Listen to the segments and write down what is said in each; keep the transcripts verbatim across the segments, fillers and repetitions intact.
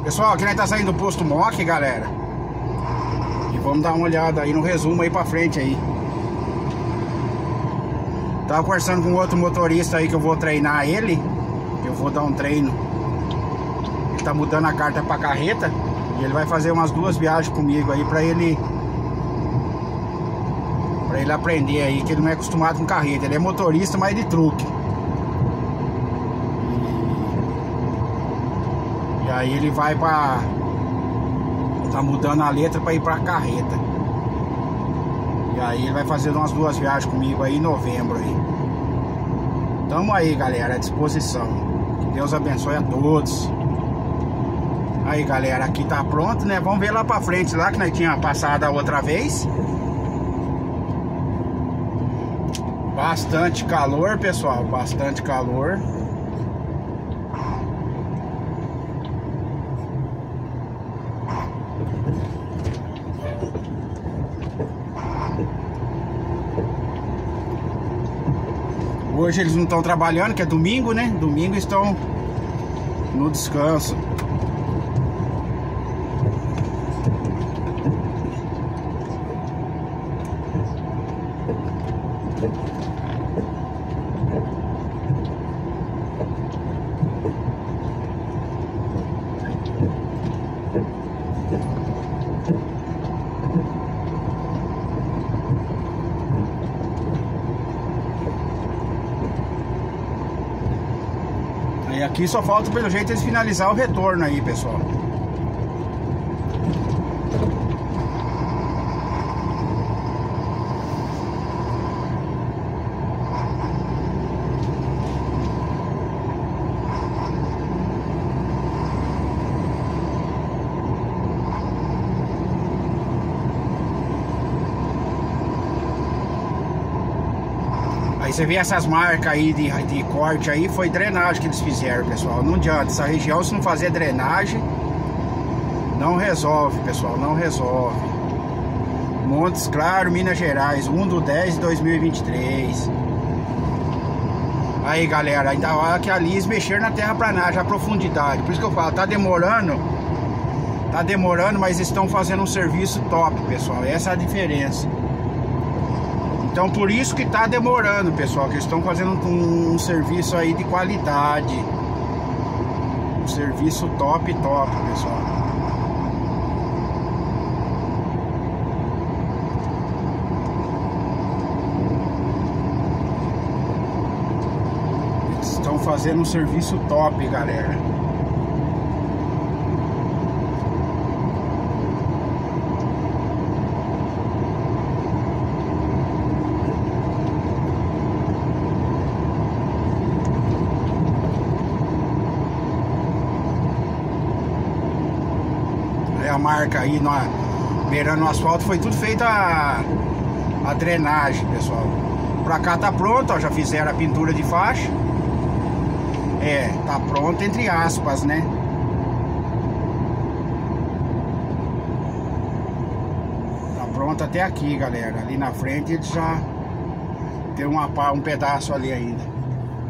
Pessoal, aqui nós tá saindo do posto Moc, galera. E vamos dar uma olhada aí no resumo aí pra frente aí. Tava conversando com outro motorista aí que eu vou treinar ele. Eu vou dar um treino. Ele tá mudando a carta pra carreta. E ele vai fazer umas duas viagens comigo aí pra ele Pra ele aprender aí, que ele não é acostumado com carreta. Ele é motorista, mas de truque. E, e aí ele vai pra... Tá mudando a letra pra ir pra carreta. E aí ele vai fazer umas duas viagens comigo aí em novembro aí. Tamo aí, galera, à disposição. Que Deus abençoe a todos. Aí, galera, aqui tá pronto, né? Vamos ver lá pra frente, lá que nós tínhamos passado a outra vez. Bastante calor, pessoal, bastante calor. Hoje eles não estão trabalhando, que é domingo, né? Domingo estão no descanso. E aqui só falta, pelo jeito, eles finalizar o retorno aí, pessoal. Aí você vê essas marcas aí de, de corte aí, foi drenagem que eles fizeram, pessoal. Não adianta, essa região, se não fazer drenagem, não resolve, pessoal, não resolve. Montes Claros, Minas Gerais, um do dez de dois mil e vinte e três. Aí, galera, ainda hora que ali eles mexeram na terraplanagem, a profundidade. Por isso que eu falo, tá demorando, tá demorando, mas estão fazendo um serviço top, pessoal. Essa é a diferença. Então por isso que tá demorando, pessoal, que eles estão fazendo um, um serviço aí de qualidade. Um serviço top, top, pessoal. Eles estão fazendo um serviço top, galera. A marca aí na, beirando o asfalto foi tudo feito a, a drenagem, pessoal. Pra cá tá pronto, ó, já fizeram a pintura de faixa. É, tá pronto entre aspas, né? Tá pronto até aqui, galera. Ali na frente eles já tem uma, um pedaço ali ainda.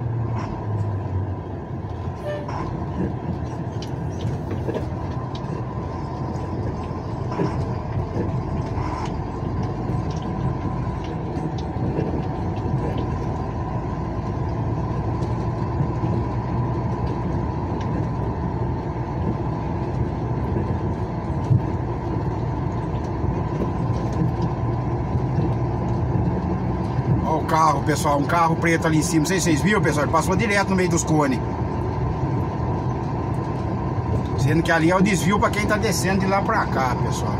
Olha o carro, pessoal, um carro preto ali em cima. Não sei se vocês viram, pessoal, ele passou direto no meio dos cones. Sendo que ali é o desvio para quem tá descendo de lá pra cá, pessoal.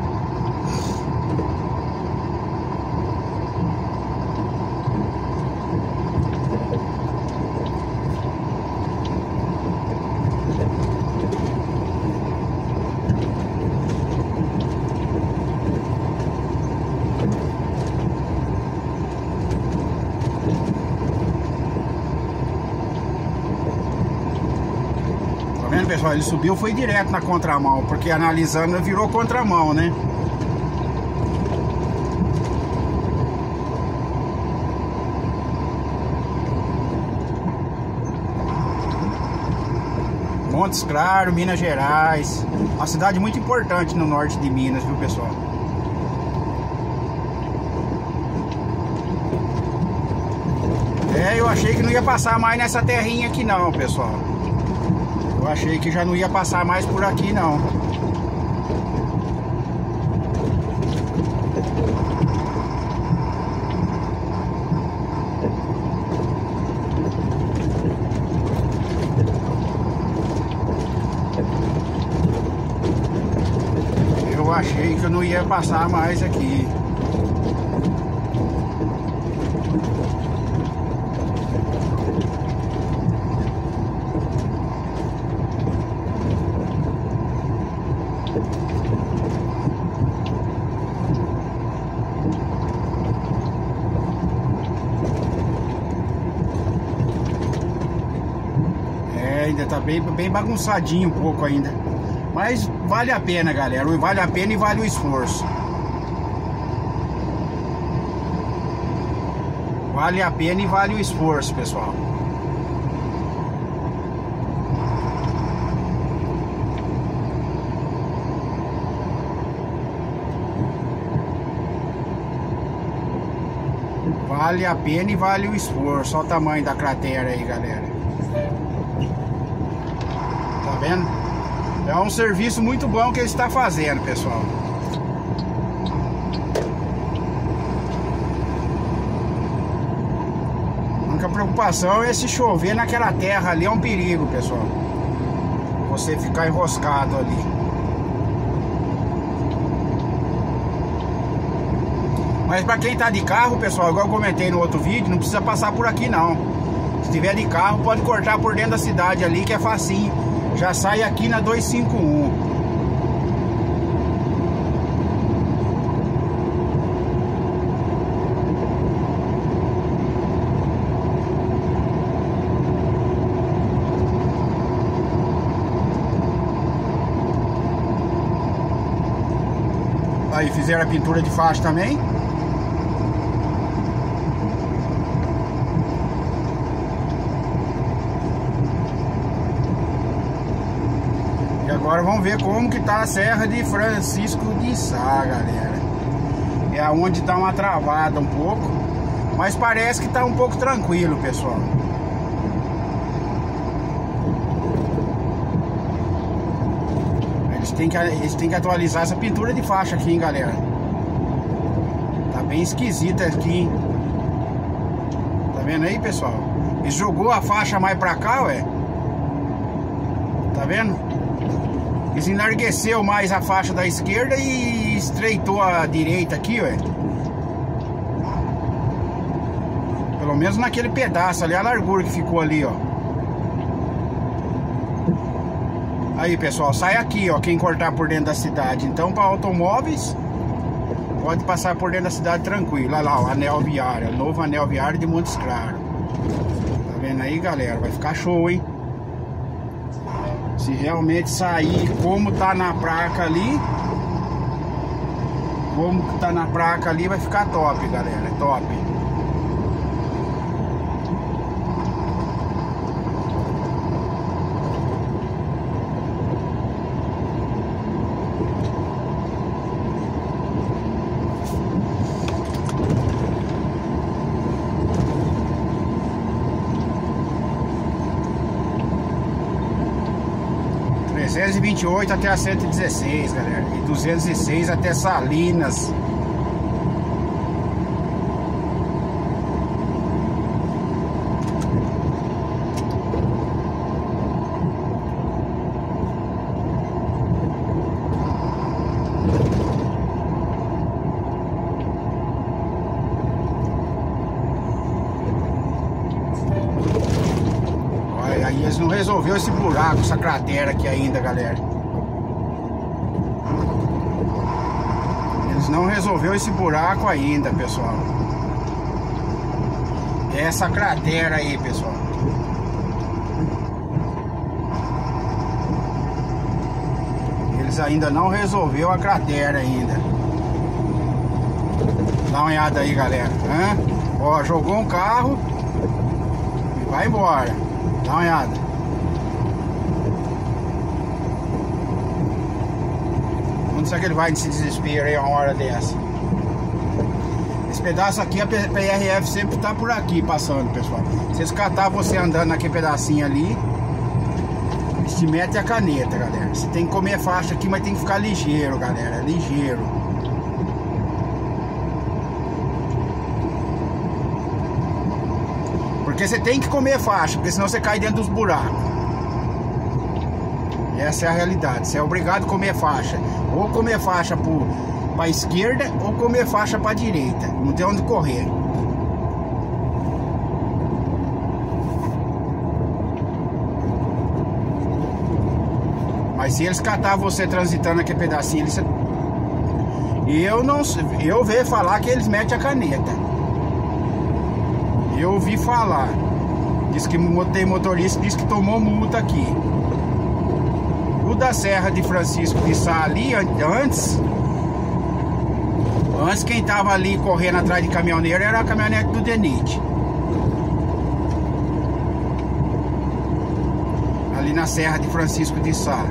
Pessoal, ele subiu, foi direto na contramão, porque analisando virou contramão, né? Montes Claros, Minas Gerais. Uma cidade muito importante no norte de Minas, viu, pessoal? É, eu achei que não ia passar mais nessa terrinha aqui não, pessoal. Eu achei que já não ia passar mais por aqui não. Eu achei que eu não ia passar mais aqui. É, ainda tá bem, bem bagunçadinho um pouco ainda. Mas vale a pena, galera. Vale a pena e vale o esforço. Vale a pena e vale o esforço, pessoal. Vale a pena e vale o esforço. Olha o tamanho da cratera aí, galera. Tá vendo? É um serviço muito bom que ele está fazendo, pessoal. A única preocupação é se chover naquela terra ali, é um perigo, pessoal. Você ficar enroscado ali. Mas para quem tá de carro, pessoal, igual eu comentei no outro vídeo, não precisa passar por aqui não. Se tiver de carro, pode cortar por dentro da cidade ali, que é facinho. Já sai aqui na duzentos e cinquenta e um. Aí fizeram a pintura de faixa também. Agora vamos ver como que tá a Serra de Francisco de Sá, galera. É onde tá uma travada um pouco, mas parece que tá um pouco tranquilo, pessoal. Eles têm que, eles têm que atualizar essa pintura de faixa aqui, hein, galera. Tá bem esquisita aqui, hein? Tá vendo aí, pessoal? Ele jogou a faixa mais pra cá, ué. Tá vendo? Eles enlargueceu mais a faixa da esquerda e estreitou a direita aqui, ué. Pelo menos naquele pedaço ali, a largura que ficou ali, ó. Aí, pessoal, sai aqui, ó, quem cortar por dentro da cidade. Então, para automóveis, pode passar por dentro da cidade tranquilo. Olha lá, o anel viário, o novo anel viário de Montes Claros. Tá vendo aí, galera? Vai ficar show, hein? Se realmente sair como tá na placa ali, como tá na placa ali, vai ficar top, galera, é top. trezentos e vinte e oito até a cento e dezesseis, galera. E duzentos e seis até Salinas. Aí eles não resolveu esse buraco, essa cratera aqui ainda, galera. Eles não resolveu esse buraco ainda, pessoal. Essa cratera aí, pessoal. Eles ainda não resolveu a cratera ainda. Dá uma olhada aí, galera. Hã? Ó, jogou um carro e vai embora. Dá uma olhada. Será que ele vai nesse desespero aí uma hora dessa? Esse pedaço aqui, a P R F sempre tá por aqui passando, pessoal. Se eles catar você andando naquele pedacinho ali, eles te metem a caneta, galera. Você tem que comer faixa aqui, mas tem que ficar ligeiro, galera. Ligeiro. Porque você tem que comer faixa, porque senão você cai dentro dos buracos. E essa é a realidade. Você é obrigado a comer faixa. Ou comer faixa por... para esquerda ou comer faixa para direita, não tem onde correr. Mas se eles catar você transitando aquele pedacinho, eles... eu não, eu ouvi falar que eles metem a caneta. Eu ouvi falar. Diz que tem motorista que diz que tomou multa aqui. O da Serra de Francisco de Sá ali antes. Antes quem tava ali correndo atrás de caminhoneiro era a caminhonete do Denit. Ali na Serra de Francisco de Sá.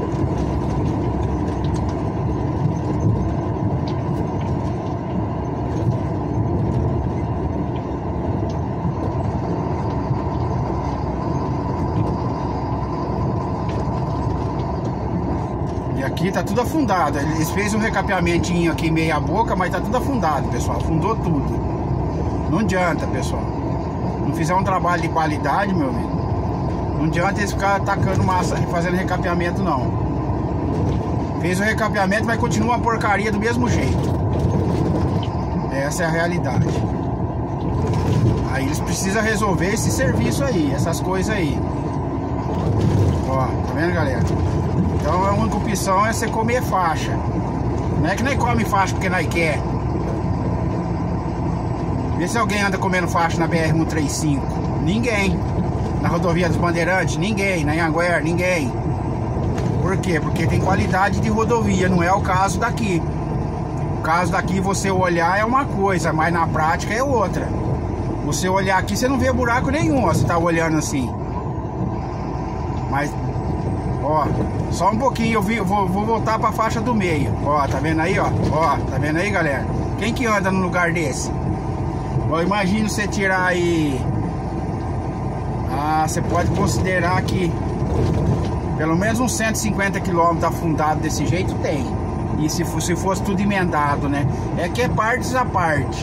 E aqui tá tudo afundado. Eles fez um recapeamentinho aqui meia boca, mas tá tudo afundado, pessoal. Afundou tudo. Não adianta, pessoal. Não fizer um trabalho de qualidade, meu amigo, não adianta eles ficarem atacando massa e fazendo recapeamento, não. Fez o recapeamento, mas continua uma porcaria do mesmo jeito. Essa é a realidade. Aí eles precisam resolver esse serviço aí, essas coisas aí. Ó, tá vendo, galera? Então a única opção é você comer faixa. Não é que nem come faixa porque nós quer. Vê se alguém anda comendo faixa na B R cento e trinta e cinco. Ninguém. Na rodovia dos Bandeirantes, ninguém. Na Anhanguera, ninguém. Por quê? Porque tem qualidade de rodovia, não é o caso daqui. O caso daqui, você olhar é uma coisa, mas na prática é outra. Você olhar aqui, você não vê buraco nenhum, ó, você tá olhando assim. Mas, ó, só um pouquinho, eu vi, vou, vou voltar pra faixa do meio. Ó, tá vendo aí, ó? Ó, tá vendo aí, galera? Quem que anda num lugar desse? Ó, imagina você tirar aí... Ah, você pode considerar que pelo menos uns cento e cinquenta quilômetros afundado desse jeito tem. E se fosse, se fosse tudo emendado, né? É que é partes a parte.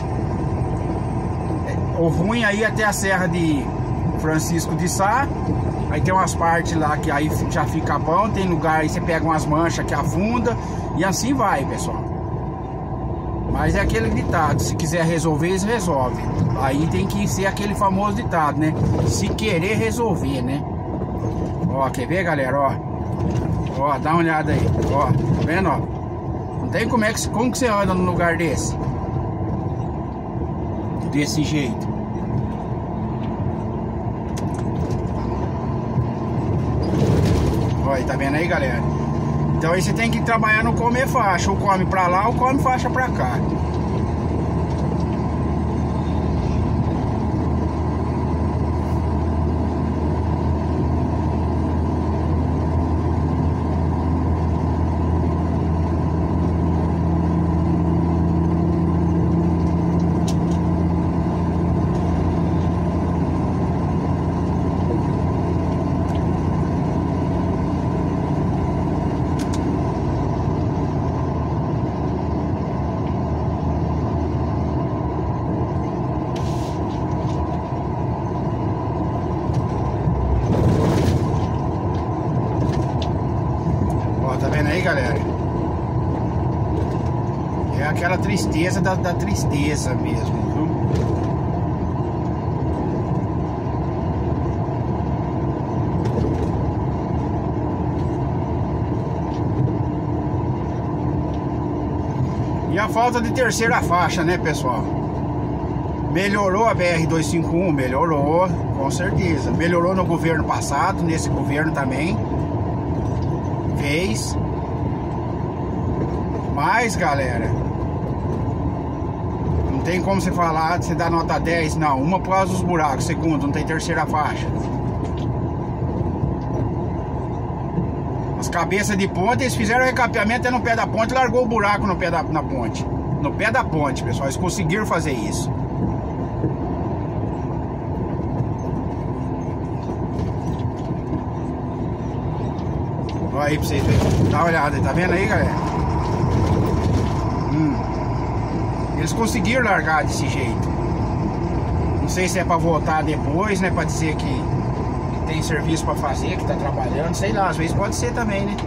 É, o ruim aí até a Serra de Francisco de Sá. Aí tem umas partes lá que aí já fica bom. Tem lugar aí você pega umas manchas que afunda. E assim vai, pessoal. Mas é aquele ditado, se quiser resolver, eles resolvem. Aí tem que ser aquele famoso ditado, né? Se querer resolver, né? Ó, quer ver, galera? Ó, ó, dá uma olhada aí. Ó, tá vendo, ó? Não tem como é que, como que você anda num lugar desse? Desse jeito. Ó, tá vendo aí, galera? Então aí você tem que trabalhar no comer faixa. Ou come pra lá ou come faixa pra cá. Tá vendo aí, galera? É aquela tristeza da, da tristeza mesmo, viu? E a falta de terceira faixa, né, pessoal? Melhorou a B R duzentos e cinquenta e um? Melhorou, com certeza. Melhorou no governo passado, nesse governo também. Fez. Mas, galera, não tem como você falar, você dá nota dez, não. Uma por causa dos buracos, segundo, não tem terceira faixa. As cabeças de ponte, eles fizeram o recapeamento no pé da ponte e largou o buraco no pé da na ponte. No pé da ponte, pessoal. Eles conseguiram fazer isso. Olha aí pra vocês verem. Dá uma olhada aí, tá vendo aí, galera? Hum. Eles conseguiram largar desse jeito. Não sei se é pra voltar depois, né? Pra dizer que, que tem serviço pra fazer, que tá trabalhando. Sei lá, às vezes pode ser também, né?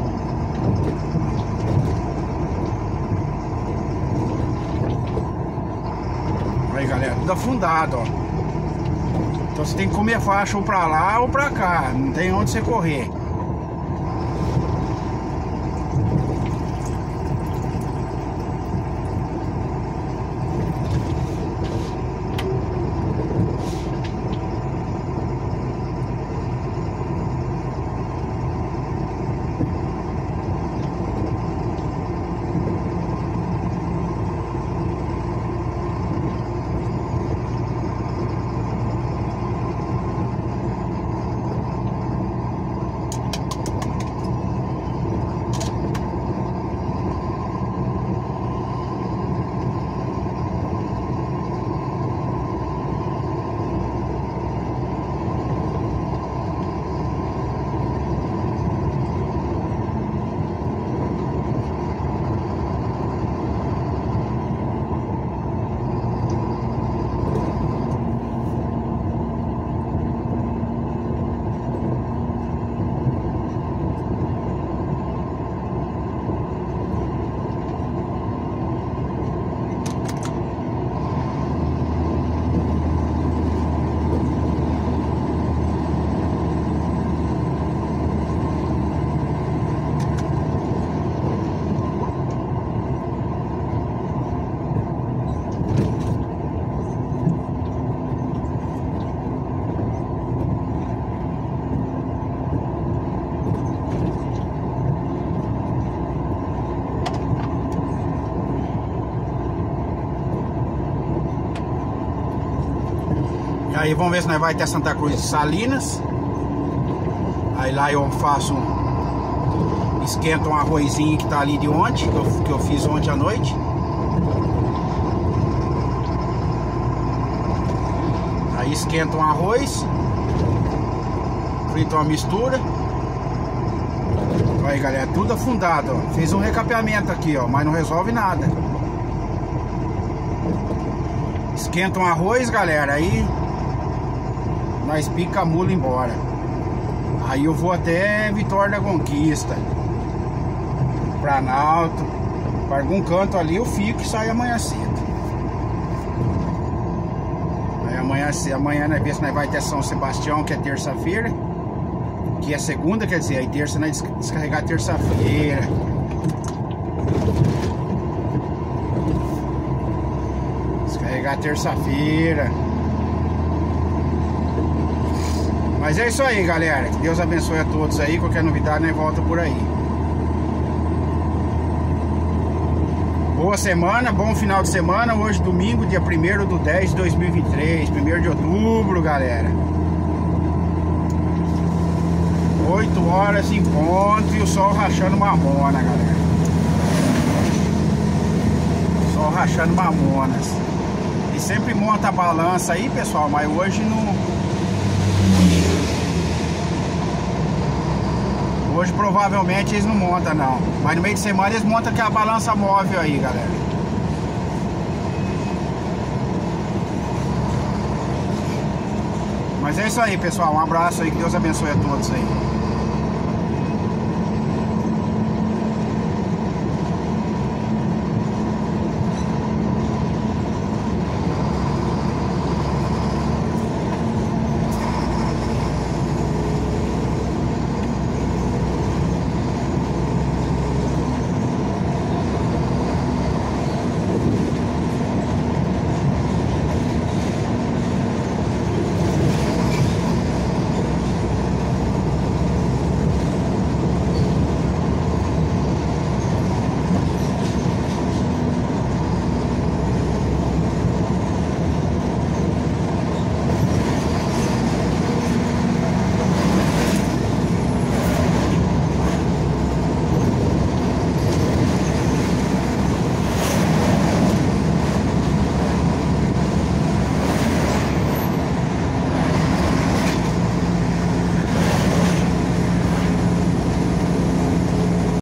Aí, galera, tudo afundado, ó. Então você tem que comer faixa ou pra lá ou pra cá. Não tem onde você correr. Aí vamos ver se nós vai até Santa Cruz de Salinas. Aí lá eu faço um, esquento um arrozinho que tá ali de ontem, que eu, que eu fiz ontem à noite. Aí esquenta um arroz, frito uma mistura. Aí, galera, tudo afundado, ó. Fiz um recapeamento aqui, ó, mas não resolve nada. Esquenta um arroz, galera, aí nós pica a mula embora. Aí eu vou até Vitória da Conquista, Planalto, para algum canto ali eu fico e saio amanhã cedo. Aí amanhã, amanhã nós vemos se nós vai até São Sebastião, que é terça-feira. Que é segunda, quer dizer, aí terça nós descarregar terça-feira. Descarregar terça-feira. Mas é isso aí, galera. Que Deus abençoe a todos aí. Qualquer novidade, nós volta por aí. Boa semana, bom final de semana. Hoje, domingo, dia primeiro do dez de dois mil e vinte e três. primeiro de outubro, galera. oito horas em ponto e o sol rachando mamona, galera. Sol rachando mamonas. E sempre monta a balança aí, pessoal, mas hoje não... Hoje provavelmente eles não montam, não. Mas no meio de semana eles montam que a balança móvel aí, galera. Mas é isso aí, pessoal. Um abraço aí, que Deus abençoe a todos aí.